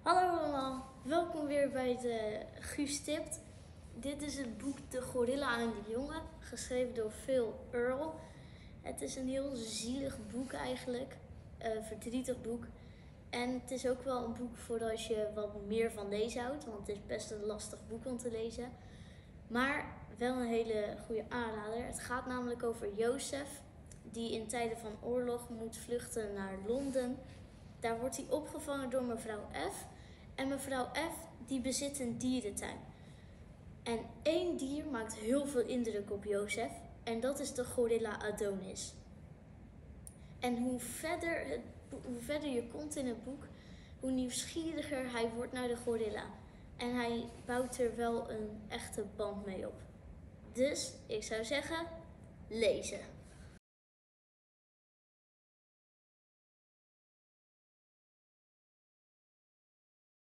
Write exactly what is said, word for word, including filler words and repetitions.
Hallo allemaal, welkom weer bij de Guus Tipt. Dit is het boek De Gorilla en de Jongen, geschreven door Phil Earle. Het is een heel zielig boek eigenlijk, een verdrietig boek. En het is ook wel een boek voor als je wat meer van lezen houdt, want het is best een lastig boek om te lezen. Maar wel een hele goede aanrader. Het gaat namelijk over Jozef, die in tijden van oorlog moet vluchten naar Londen. Daar wordt hij opgevangen door mevrouw F. En mevrouw F. die bezit een dierentuin. En één dier maakt heel veel indruk op Jozef. En dat is de gorilla Adonis. En hoe verder, het, hoe verder je komt in het boek, hoe nieuwsgieriger hij wordt naar de gorilla. En hij bouwt er wel een echte band mee op. Dus ik zou zeggen, lezen.